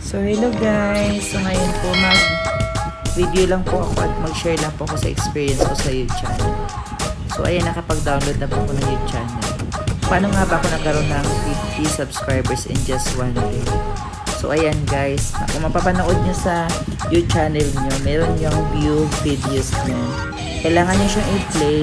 So hello guys, so ngayon po mag-video lang po ako at mag-share lang po ako sa experience ko sa Uchannel. So ayan, nakapag-download na po ako ng Uchannel. Paano nga ba ako nagkaroon ng 50 subscribers in just one day? So ayan guys, kung mapapanood nyo sa Uchannel nyo, meron yung view videos nyo. Kailangan nyo siyang i-play.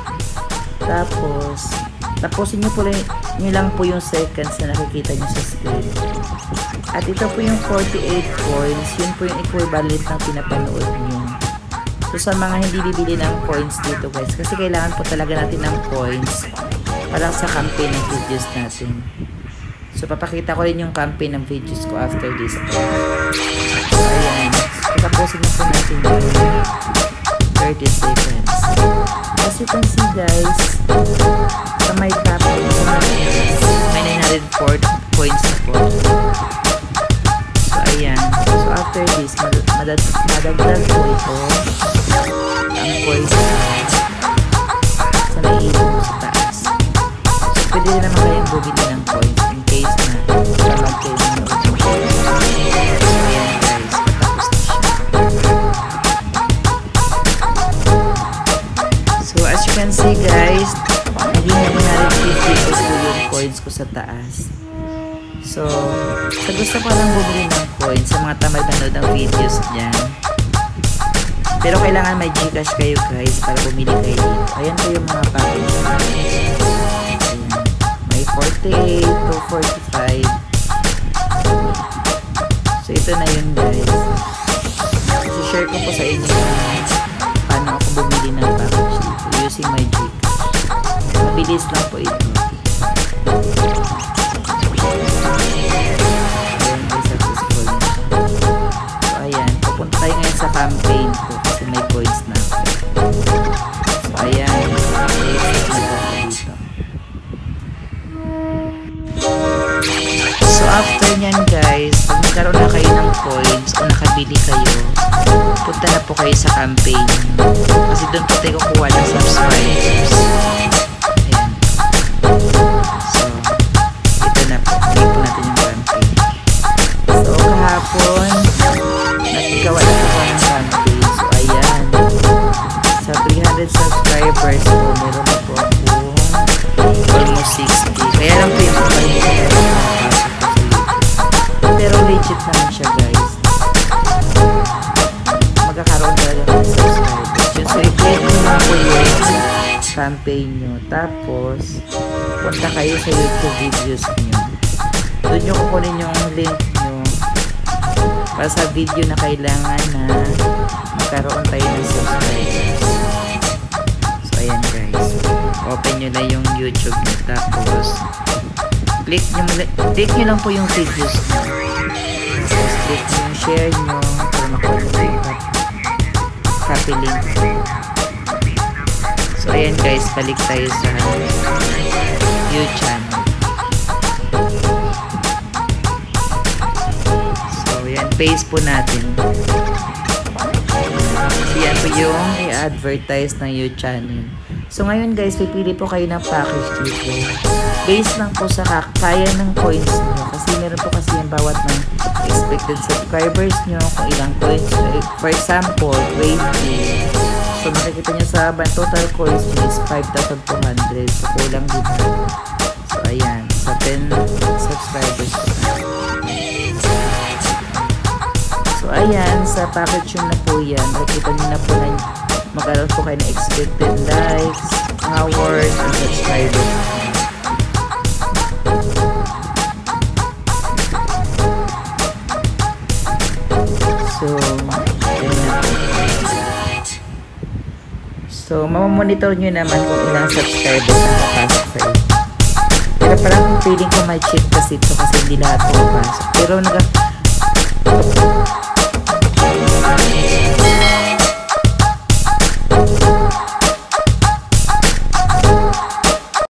Tapos tapusin nyo lang po yung seconds na nakikita nyo sa screen. At ito po yung 48 coins. Yun po yung equivalent ng pinapanood nyo. So sa mga hindi bibili ng coins dito guys, kasi kailangan po talaga natin ng coins para sa campaign ng videos natin. So papakita ko rin yung campaign ng videos ko after this. So ayan. Tapusin nyo po natin yung 30 seconds. As you can see guys, sa my top may 904 coins na po. So ayan, so after this madagdag po ito ang coins sa may ilong sa taas. So pwede rin naman kayong bumili ng coins in case na tamad kayo manood ng coins. So ayan guys, patapos na siya. So as you can see guys, naging 950 po yung coins ko sa taas. So, sa gusto ko lang bumili ng coins sa mga tamad manood ng videos niyan. Pero kailangan may Gcash kayo guys para bumili kayo dito. Ayan po yung mga package. Ayan. May 48 to 45. So, ito na yun guys. I-share ko po sa inyo paano ako bumili ng package dito using my Gcash. Mabilis lang po ito. Pupunta tayo ngayon sa campaign ko kasi may coins na ako. So ayan, so after nyan guys, pag nagkaroon na kayo ng coins o nakabili kayo, punta na po kayo sa campaign kasi doon po tayo kukuha ng subscribers. Ayan. So ito na po, play po natin yung campaign. So kahapon naggawa na po ng campaign. So ayan, sa 300 subscribers po, meron na po ako almost 60. Kaya lang po yung mga pero legit naman siya guys. Magkakaroon talaga ng subscribers. So i-click nyo na po yung campaign nyo. Tapos punta kayo sa YouTube videos nyo. Doon nyo kukunin yung link nyo para sa video na kailangan na magkaroon tayo ng subscribers. So ayan guys, open nyo na yung YouTube nyo, tapos click nyo lang po yung videos nyo, tapos click nyo yung share nyo para makuha yung copy link. So ayan guys, balik tayo sa Uchannel. Face po natin. So yan po yung i-advertise ng Uchannel. So ngayon guys, pipili po kayo ng package dito. Based lang po sa kaya ng coins nyo. Kasi meron po kasi yung bawat ng expected subscribers nyo, kung ilang coins nyo. For example, 20. So makikita nyo sa total coins nyo is 5,200. So kulang dito. So ayan, sa 10 subscribers po. So ayan, sa package yun na po yan. Makikita nyo na po na magkaroon po kayo na expected likes, hours, and subscribers. So, ayan na po. So, mamamonitor nyo naman kung ilang subscribers ang kapasok sa inyo. Pero parang feeling ko may check kasi ito kasi hindi lahat pumapasok. Pero